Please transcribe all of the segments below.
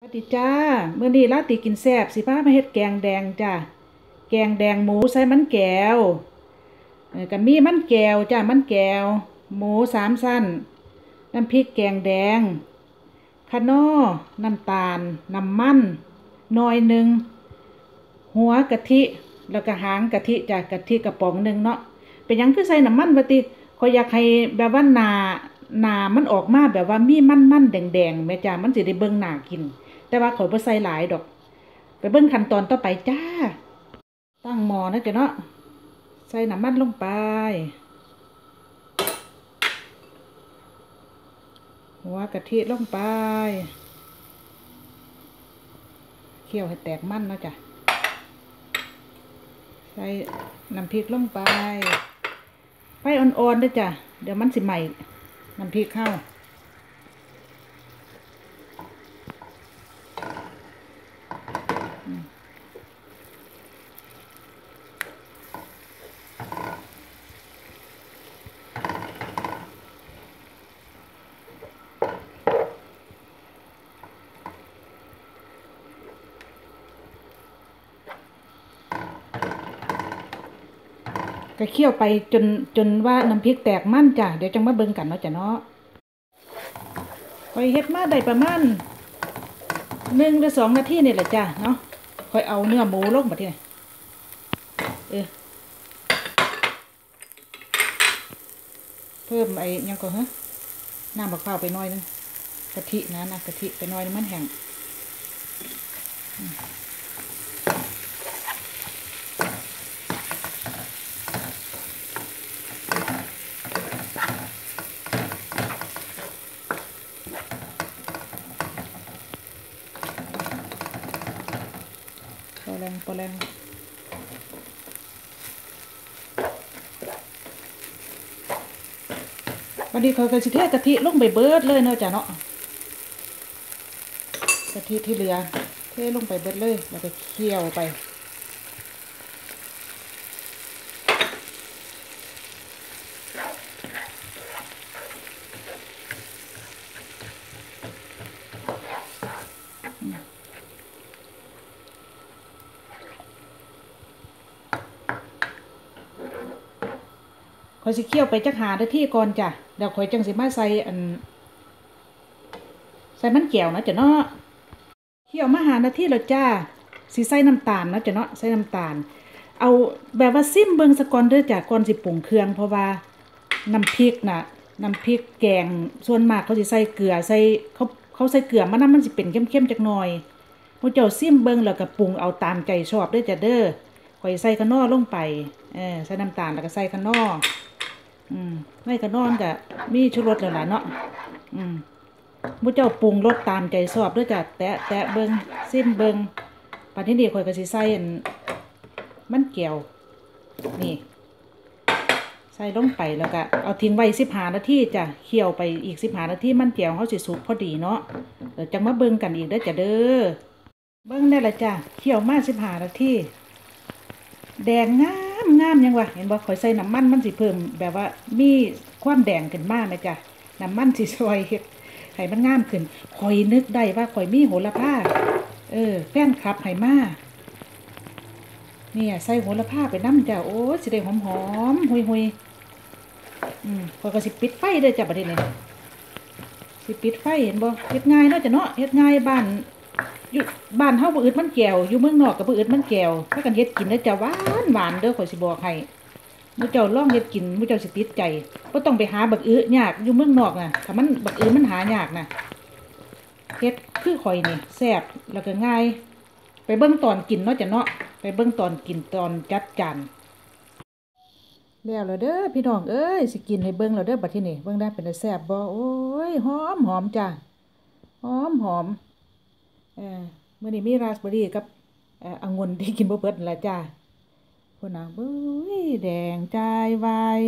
สวัสดีจ้าเมื่อนี้ลาติกินแซ่บสิพามาเฮ็ดแกงแดงจ้าแกงแดงหมูใส่มันแก้วก็มีมันแก้วจ้ามันแก้วหมู3 ชั้นน้ำพริกแกงแดงคะน้อน้ำตาลน้ำมันหน่อยหนึ่งหัวกะทิแล้วก็หางกะทิจ้ากะทิกระป๋องหนึ่งเนาะเป็นหยังคือใส่น้ำมันว่าติข้อยอยากให้แบบว่าหน้ามันออกมาแบบว่ามีมันแดงๆแม่จ้ามันสิได้เบิ่งหน้ากินแต่ว่าข้อยบ่ใส่หลายดอกไปเบิ่งขั้นตอนต่อไปจ้าตั้งหม้อนะจ้ะเนาะใส่น้ำมันลงไปหัวกะทิลงไปเคี่ยวให้แตกมันนะจ้ะใส่น้ำพริกลงไปไฟอ่อนๆด้วยจ้ะเดี๋ยวมันสิไหม้น้ำพริกเข้าก็เคี่ยวไปจนว่าน้ำพริกแตกมันจ้ะเดี๋ยวจังมาเบิ่งกันเนาะจ้ะเนาะค่อยเฮ็ดมาได้ประมาณ1 หรือ 2 นาทีนี่แหละจ้ะเนาะค่อยเอาเนื้อหมูลงบัดนี้เพิ่มไอ้ยังก็น้ำมะพร้าวไปหน่อยนึงกะทินะกะทิไปหน่อยนึงมันแห้งพอแรงวันนี้เขาก็สิเทกะทิลงไปเบิดเลยเนาะจ้ะเนาะกะทิที่เหลือเทลงไปเบิดเลยแล้วก็เคี่ยวไปค่อยสิเคี่ยวไปจัก5 นาทีก่อนจ้ะแล้วค่อยจังสิมาใส่มันแก้วนะจ้ะเนาะเคี่ยวมา5 นาทีแล้วจ้าสิใส่น้ำตาลนะจ้ะเนาะใส่น้ำตาลเอาแบบว่าซิมเบิ่งซะก่อนเด้อจ้ะก่อนสิปรุงเครื่องเพราะว่าน้ำพริกแกงส่วนมากเขาสิใส่เกลือใส่เขาใส่เกลือมานำมันสิเป็นเข้มๆจักหน่อยผู้เจ้าซิมเบิ่งแล้วก็ปรุงเอาตามใจชอบเด้อจ้ะเด้อค่อยใส่คะน้อลงไปใส่น้ำตาลแล้วก็ใส่คะน้อใส่คะน้อก็มีชูรสแล้วล่ะเนาะผู้เจ้าปรุงรสตามใจชอบเด้อจ้ะแตะเบิ่งซิมเบิ่งปัดนี้ข่อยก็สิใส่มันแก้วนี่ใส่ลงไปแล้วก็เอาทิ้งไว้15 นาทีจ้ะเคี่ยวไปอีก15 นาทีมันแก้วเขาสิสุกพอดีเนาะเดี๋ยวจังมาเบิ่งกันอีกเด้อจ้ะเด้อเบิ่งได้ละจ้ะเคี่ยวมา15 นาทีแดงงามยังวะเห็นบ่ข่อยใส่น้ำมันมันสิเพิ่มแบบว่ามีความแดงขึ้นมาไหมจ้ะน้ำมันสิช่วยเฮ็ดให้มันงามขึ้นข่อยนึกได้ว่าข่อยมีโหระพาแฟนคลับให้มาเนี่ยใส่โหระพาไปน้ำจ้ะโอ้สิได้หอมหุยข่อยก็สิปิดไฟเด้อจ้ะบัดนี้สิปิดไฟเห็นบ่เฮ็ดง่ายเนาะจ้ะเนาะเฮ็ดง่ายอยู่บ้านเฮาบ่อึดมันแก้วอยู่เมืองนอกก็บ่อึดมันแก้วถ้ากันเฮ็ดกินเด้อจ้ะหวานเด้อข่อยสิบอกให้มื้อเจ้าลองเฮ็ดกินมื้อเจ้าสิติดใจบ่ต้องไปหาบักอึยากอยู่เมืองนอกน่ะถ้ามันบักอึมันหายากน่ะเฮ็ดคือข่อยนี่แซ่บแล้วก็ง่ายไปเบิ่งตอนกินเนาะจ้ะเนาะไปเบิ่งตอนกินตอนจัดจานแล้วเด้อพี่น้องเอ้ยสิกินให้เบิ่งแล้วเด้อบัดทีนี้เบิ่งได้เป็นแซ่บบ่โอ้ยหอมจ้ะหอมมื้อนี้มีราสเบอร์รี่กับองุ่นที่กินบ่เบิดนั่นล่ะจ้ะพุ่นน่ะเบ้ยแดงจ่ายวาย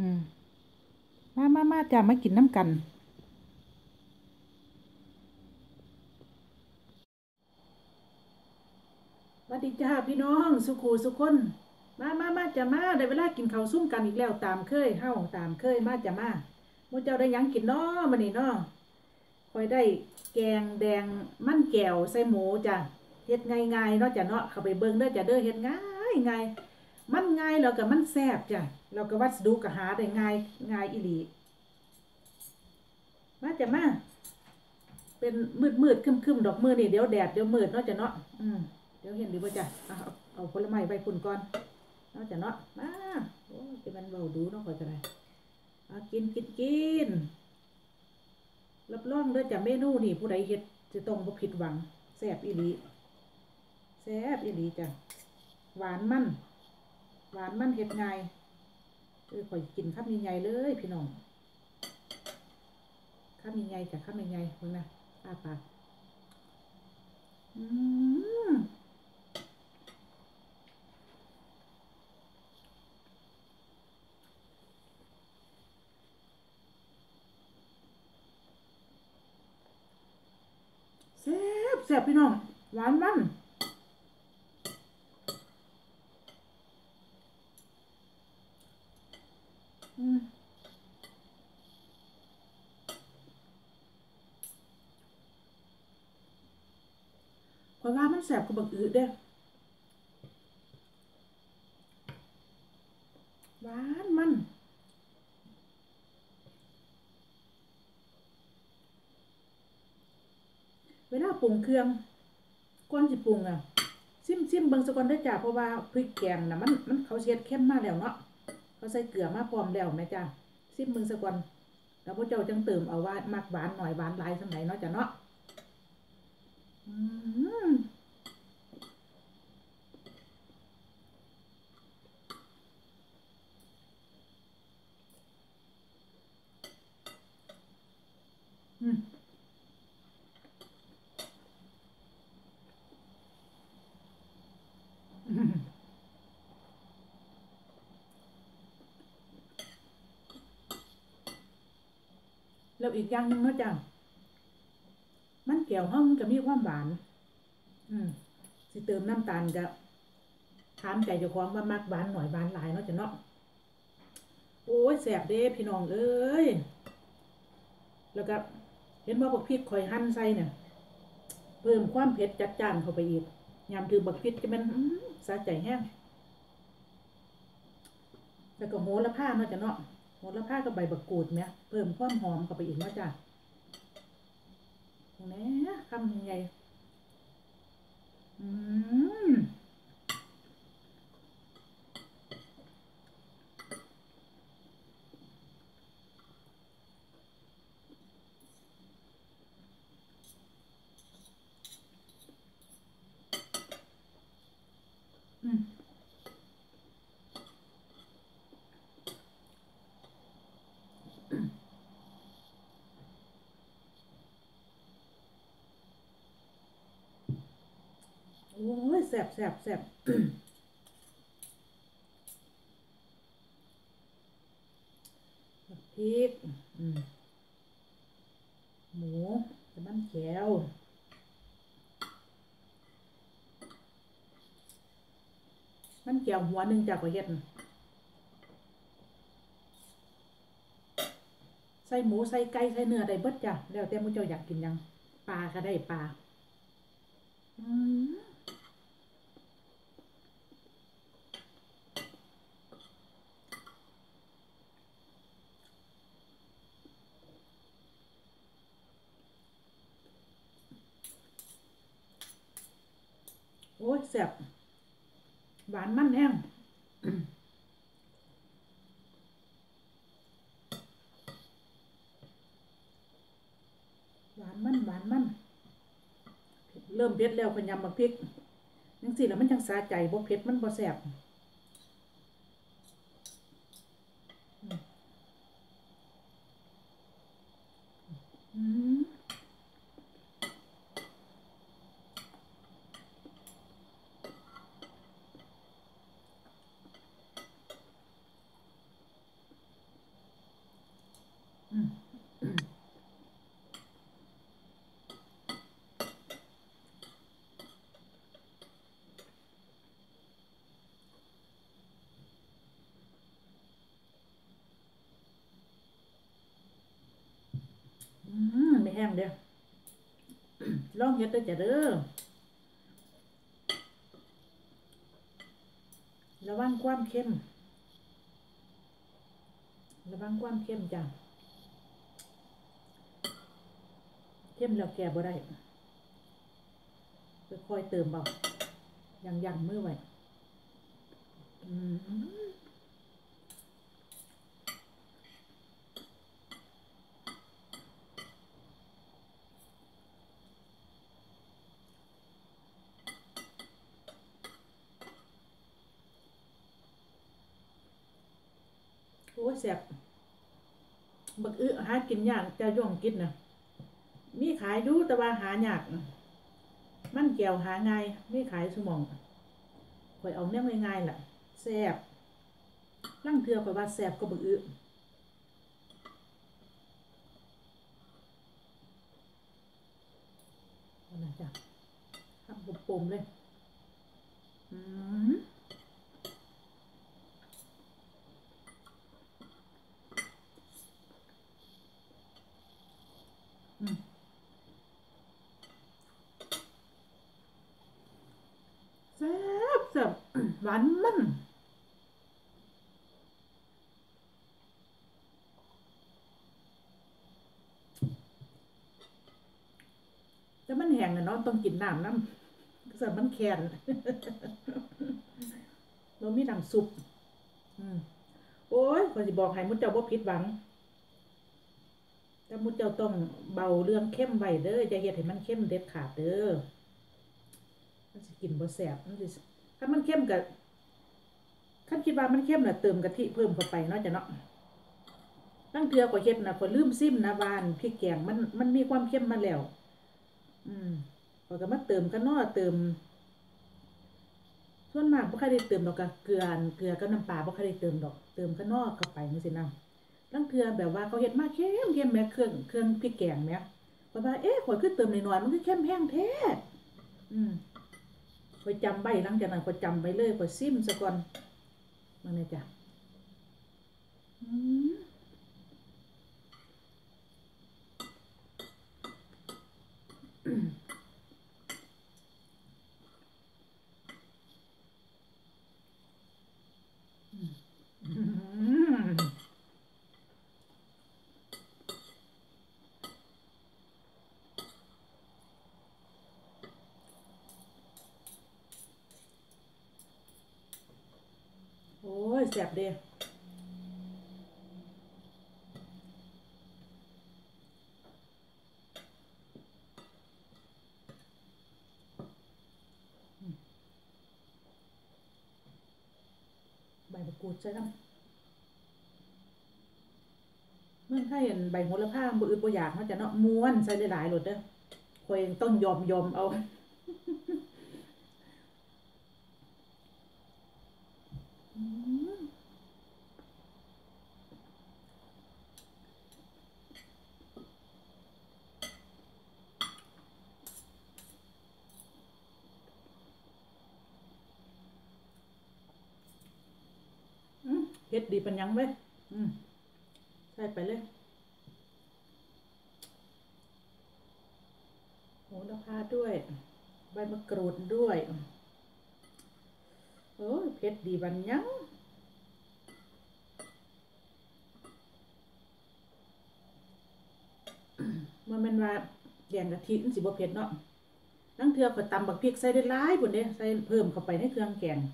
มาจ้ะมากินน้ำกันสวัสดีจ้าพี่น้องสุขูสุคนมาจ้ะมาได้เวลากินข้าวซุ่มกันอีกแล้วตามเคยมาจ้ะมาหมู่เจ้าได้หยังกินน้อมื้อนี้น้อค่อยได้แกงแดงมันแก้วใส่หมูจ้ะเฮ็ดง่ายๆเนาะจ้ะเนาะเข้าไปเบิ่งเด้อจ้ะเด้อเฮ็ดง่ายมันง่ายแล้วก็มันแซ่บจ้ะแล้วก็วัสดุก็หาได้ง่ายอีหลีมาจ้ะมาเป็นมืดคึมๆดอกมือนี่เดี๋ยวแดดเดี๋ยวมืดเนาะจ้ะเนาะเดี๋ยวเห็นดีบ่จ้ะเอาผลไม้ไปพุ่นก่อนเนาะจ้ะเนาะมาโอ้จะมันเว้าดูเนาะข่อยก็ได้กินรับรองเด้อจ้ะเมนูนี่ผู้ใดเฮ็ดจะต้องบ่ผิดหวังแซ่บอีหลีจ้ะหวานมันเฮ็ดง่ายข่อยกินคำใหญ่ๆเลยพี่น้องคำใหญ่ๆจ้ะคำใหญ่ๆเบิ่งนะอ้าปากแซ่บพี่น้องหวานมันข่อยว่ามันแซ่บกว่าบักอือเด้อหวานมันเวลาปรุงเครื่องก่อนสิปรุงอ่ะซิมเบิ่งซะก่อนเด้อจ้ะเพราะว่าพริกแกงน่ะมันเขาเช็ดเข้มมาแล้วเนาะเขาใส่เกลือมาพร้อมแล้วแม่จ้ะซิมเบิ่งซะก่อนแล้วพวกเจ้าจังเติมเอาว่ามักหวานหน่อยหวานหลายส่ำใดเนาะจ้ะเนาะอืมอืมแล้วอีกอย่างหนึงเนาะจ้ะมันแก้วเฮามันก็มีความหวานสิเติมน้ำตาลก็ถามใจเจ้าของว่ามักหวานหน่อยหวานหลายเนาะจ้ะเนาะโอ้ยแซ่บเด้พี่น้องเอ้ยแล้วก็เห็นว่าบักพริกข่อยหั่นใส่เนี่ยเพิ่มความเผ็ดจัดจ้านเข้าไปอีกยามถือบักพริกจะมันสะใจแห้งแล้วก็โหระพาเนาะจ้ะเนาะโหระพากับใบบักกูดเนี่ยเพิ่มความหอมเข้าไปอีกเนาะจ้ะแหน่คำยังไงอืมอืมโอ้ยแซ่บพริกหมูแต่มันแก้วมันแก้วหัวหนึ่งจากกว่าเฮ็ดใส่หมูใส่ไก่ใส่เนื้อได้เบิดจ้ะแล้วแต่มื้อเจ้าอยากกินหยังปลาก็ได้ปลาอืมโอ้ยแซ่บหวานมันแห้งหวานมันเริ่มเผ็ดแล้วก็ยำบักพริกจังซี่แล้วมันจังสะใจบ่เผ็ดมันบ่แซ่บอืมอืมไม่แห้งเด้อลองเฮ็ดเด้อจ้ะเด้อระวังความเค็มจ้ะเข้มแล้วแก่บ่ได้ค่อยๆเติมเบายังมือไว้โอ้แซ่บบักหากินยากจะย่องกินนะมีขายอยู่แต่ว่าหายากมันแก้วหาง่ายมีขายสมองข่อยเอาแนวง่ายๆล่ะแซ่บลังเทื่อข่อยว่าแซ่บก็บักนะจ้ะทำปุ่มๆเลยอืมแซ่บหวานมันแต่มันแห้งนะเนาะต้องกินน้ำแต่มันแข็งเรามีน้ำซุปโอ้ยข้อยสิบอกให้มุดเจ้าบ่ผิดหวังแต่มุดเจ้าต้องเบาเรื่องเข้มไว้เด้ออย่าเฮ็ดให้มันเข้มเด็ดขาดเด้อมันสิกินบ่แซ่บมันสิถ้ามันเข้มก็คันคิดว่ามันเข้มน่ะเติมกะทิเพิ่มเข้าไปเนาะจ้ะเนาะตั้งเทื่อก็เฮ็ดน่ะก็ลืมซิมนะว่านพริกแกงมันมีความเข้มมาแล้วข้อยก็มาเติมกันเนาะเติมส่วนมากบ่ค่อยได้เติมดอกกะเกลือกับน้ำปลาบ่ค่อยได้เติมดอกเติมข้างนอกเข้าไปจังซี่นะตั้งเทื่อแบบว่าเขาเฮ็ดมาเข้มแหมเครื่องพริกแกงแหมเพราะว่าเอ๊ะข้อยคือเติมน้อยๆมันคือเข้มแห้งแท้ข้อยจำไว้หลังจากนั้นข้อยจำไว้เลยข้อยซิมซะก่อนมาเลยจ้ะโอ้ยแซ่บเด้ใบมะกรูดใส่น้ำเมืองไทยอันใบโหระพาบ่อึดบ่อยากเนาะจ้ะเนาะม้วนใส่หลายๆโลดเด้อข้อยต้องยอมเอาเฮ็ดดีปานหยังเว้ยใส่ไปเลยโหระพาด้วยใบมะกรูดด้วยโอ้ยเผ็ดดีปานหยังมันแม่นว่าแกงกะทิมันสิบ่เผ็ดเนาะลังเทื่อก็ตำบักพริกใส่ได้หลายพุ่นเด้ใส่เพิ่มเข้าไปในเครื่องแกง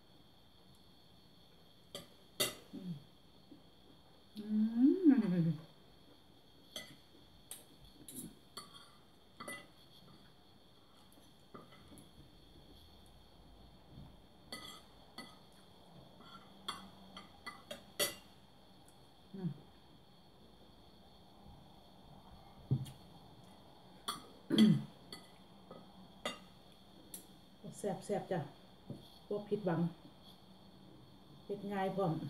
แซ่บๆจ้ะบ่ผิดหวังเฮ็ดง่ายพร้อม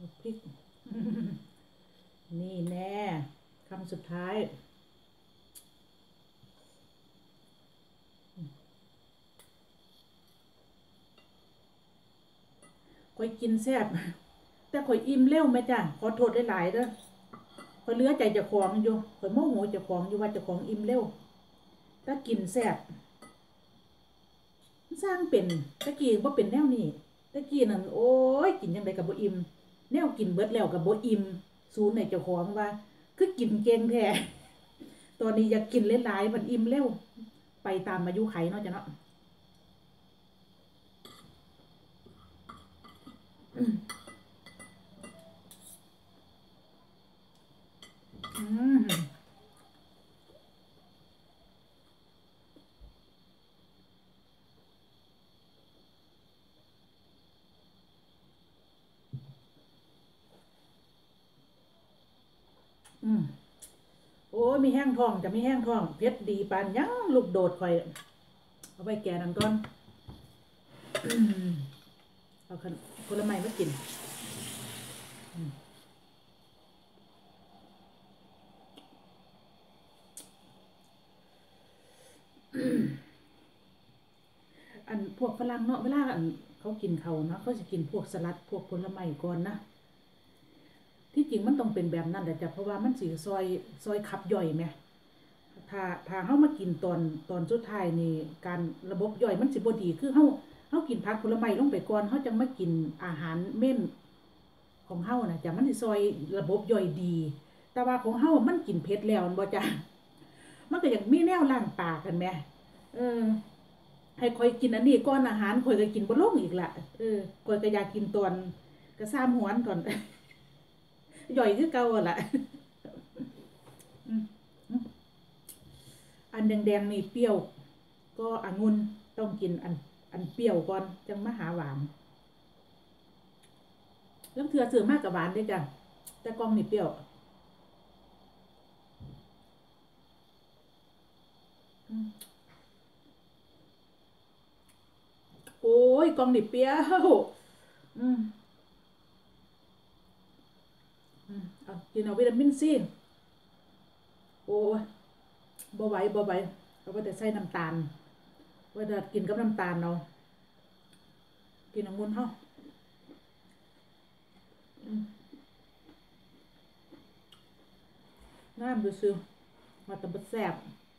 พริกนี่แน่คำสุดท้ายข่อยกินแซ่บแต่ข่อยอิ่มเร็วไหมจ้ะขอโทษหลายๆเด้อข่อยเหลือใจเจ้าของอยู่ข่อยโมโหเจ้าของอยู่ว่าเจ้าของอิ่มเร็วถ้ากินแซ่บสร้างเป็นตะกี้บ่เป็นแนวนี้ตะกี้นั่นโอ้ยกินจังไดก็บ่อิ่มแนวกินเบิดแล้วก็บ่อิ่มสูนให้เจ้าของว่าคือกินเก่งแท้ตอนนี้อยากกินหลายๆมันอิ่มเร็วไปตามอายุไขเนาะจ้ะเนาะอืมอืมโอ้ยมีแห้งท้องจะมีแห้งท้องเผ็ดดีปานยังลูกโดดข่อยเอาไปแกนั่นก่อนเอาผลไม้มากินอันพวกฝรั่งเนาะเวลาอันเขากินเขาเนาะเขาจะกินพวกสลัดพวกผลไม้ก่อนนะที่จริงมันต้องเป็นแบบนั้นแหละจ้ะเพราะว่ามันสิซอยขับย่อยไหมถ้าเฮามากินตอนสุดท้ายนี่การระบบย่อยมันสิบ่ดีคือเฮากินผักผลไม้ลงไปก่อนเฮาจังมากินอาหารเม่นของเฮานะจ้ะมันสิซอยระบบย่อยดีแต่ว่าของเฮามันกินเผ็ดแล้วบ่จ้ะมันก็ยังมีแนวล้างปากกันแหมเออให้ข่อยกินอันนี้ก่อนอาหารข่อยก็กินบ่ลงอีกล่ะข่อยก็อยากกินตอนก็ซ้ำหวนก่อนย่อยคือเก่าล่ะอันแดงๆนี่เปรี้ยวก็องุ่นต้องกินอันเปรี้ยวก่อนจังมาหาหวานแล้วเถื่อซื้อมากกับหวานด้วยจ้ะแต่กล่องนี่เปรี้ยวโอ้ยกล่องนี่เปรี้ยวอืมเอากินเอาวิตามินซีโอ้ยบ่ไหวเราก็จะใส่น้ำตาลว่าจะกินกับน้ำตาลเนาะกินองุ่นเฮาน้ำดูซิมาตะบัดแซ่บ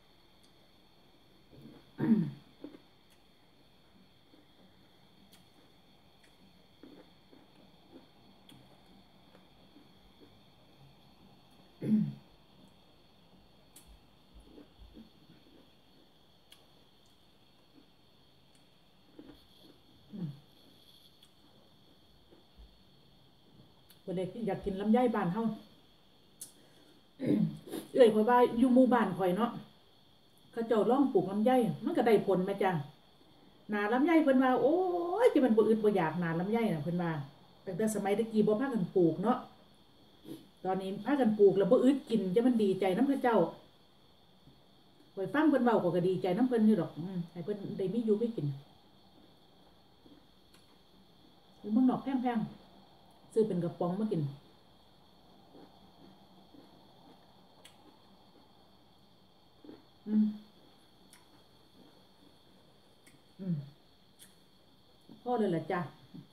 วันนี้อยากกินลำไยบ้านเฮาข่อยว่าอยู่หมู่บ้านข่อยเนาะเขาเจ้าลองปลูกลำไยมันก็ได้ผลแม่จ้ะหนาลำไยเพิ่นว่าโอ้ยจะมันบ่อึดบ่อยากหนาลำไยน่ะเพิ่นว่าตั้งแต่สมัยตะกี้บ่พากันปลูกเนาะตอนนี้พากันปลูกแล้วบ่อึดกินจะมันดีใจนำเขาเจ้าข่อยฟังเพิ่นเว้าก็ดีใจนำเพิ่นอยู่ดอกให้เพิ่นได้มีอยู่มีกินอยู่เมืองนอกแพงๆซื้อเป็นกระป๋องมากินอืมพ่อเลยล่ะจ้ะ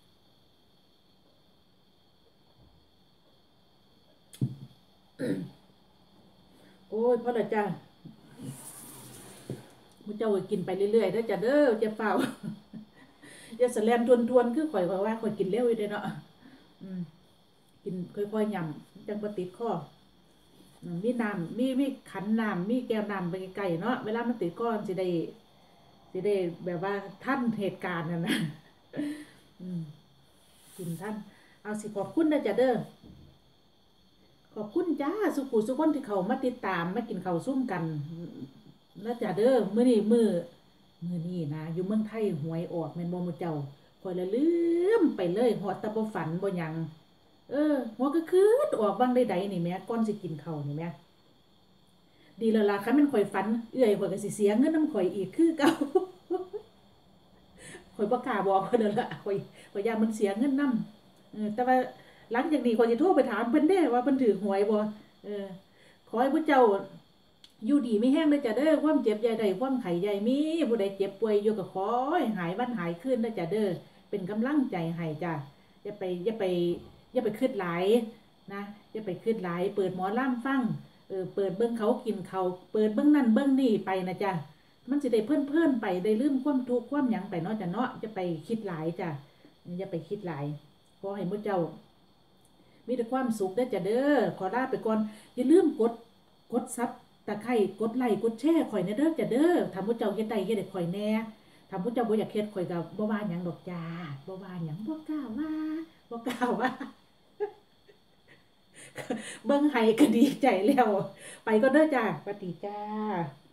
โอ้ยพ่อละจ้ะมุเจ้าก็กินไปเรื่อยๆเด้อจ้ะเด้อจะเฝ้าอย่าแสลมทวนๆคือข่อยว่าข่อยกินเร็วอยู่เด้เนาะกินค่อยๆยำจังบ่ติดคอมีน้ำมีขันน้ำมีแก้วน้ำไปไกลๆเนาะเวลามันติดคอสิได้แบบว่าท่านเหตุการณ์นั่นนะกินท่านเอาสิขอบคุณนะจ้ะเด้อขอบคุณจ้าสุขุสุขคนที่เขามาติดตามมากินข้าวซุ่มกันนะจ้ะเด้อมื้อนี้นะอยู่เมืองไทยหวยออกแม่นบ่มื้อเจ้าข่อยละลืมไปเลยฮอดแต่บ่ฝันบ่หยังหัวก็คืดออกบ้างใดๆนี่แม่ก่อนสิกินข้าวนี่แม่ดีแล้วล่ะคันแม่นข่อยฝันข่อยก็สิเสียเงินนำข่อยอีกคือเก่าข่อยบ่กล้าบอกเพิ่นนั่นล่ะข่อยย่านมันเสียเงินนำแต่ว่าหลังจากนี้ขอยสิโทรไปถามเพิ่นเด้ว่าเพิ่นถือหวยบ่เออขอให้ผู้เจ้าอยู่ดีไม่แห้งเด้อจ้ะเด้อความเจ็บใหญ่ใดความไข้ใหญ่มีผู้ใดเจ็บป่วยอยู่ก็ขอให้หายวันหายคืนเด้อจ้ะเด้อเป็นกำลังใจให้จ้ะอย่าไปคิดหลายนะอย่าไปคิดหลายเปิดหมอลำฟังเปิดเบิ่งเขากินเขาวเปิดเบิ่งนั่นเบิ่งนี่ไปนะจ้ะมันสิได้เพิ่นๆไปได้ลืมความทุกข์ความหยังไปเนาะจ้ะเนาะอย่าไปคิดหลายจ้ะอย่าไปคิดหลายขอให้หมู่เจ้า มีแต่ความสุขได้อจ้ะเด้อขอลาไปก่อนอย่าลืมกดซับตะไคร้กดไลค์กดแชร์ข่อยแน่เด้อจ้ะเด้อถ้าหมู่เจ้าเฮ็ดได้เฮ็ดให้ข่อยแหน่ถ้าหมู่เจ้าบ่อยากเฮ็ดข่อยก็บ่ว่าหยังดอกจ้าบ่ว่าหยังบ่กล้าว่าบ่กล้าว่าเบิ่งให้ก็ดีใจแล้วไปก่อนเด้อจ้าสวัสดีจ้า